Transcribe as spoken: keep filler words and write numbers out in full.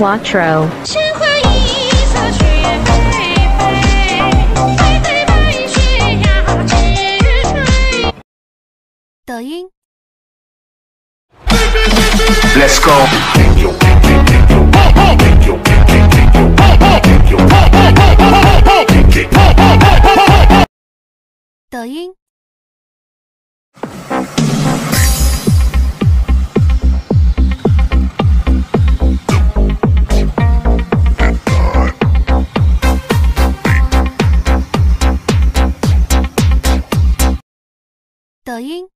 Quattro. 鲜花一色雪霏霏，飞飞白雪呀直吹。 抖音。 Let's go。 抖音。抖音。